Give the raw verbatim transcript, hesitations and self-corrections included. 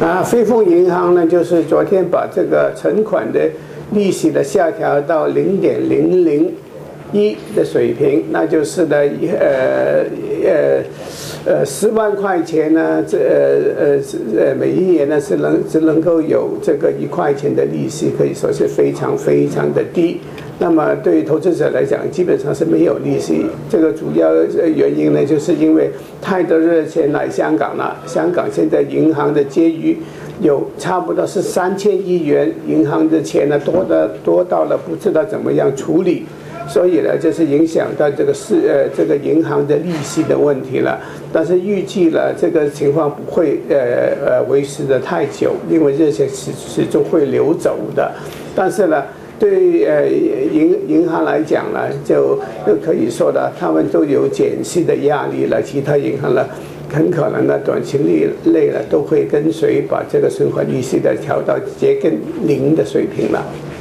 啊，汇丰银行呢，就是昨天把这个存款的利息呢下调到零点零零一的水平，那就是呢，呃呃呃十万块钱呢，这呃呃呃每一年呢是能只能够有这个一块钱的利息，可以说是非常非常的低。那么对于投资者来讲，基本上是没有利息。这个主要原因呢，就是因为太多热钱来香港了。香港现在银行的结余有差不多是三千亿元，银行的钱呢多的多到了不知道怎么样处理。所以呢，就是影响到这个是呃这个银行的利息的问题了。但是预计了这个情况不会呃呃维持的太久，因为热钱始始终会流走的。但是呢，对呃银银行来讲呢，就就可以说的，他们都有减息的压力了。其他银行呢，很可能呢短期内呢都会跟随把这个存款利息的调到接近零的水平了。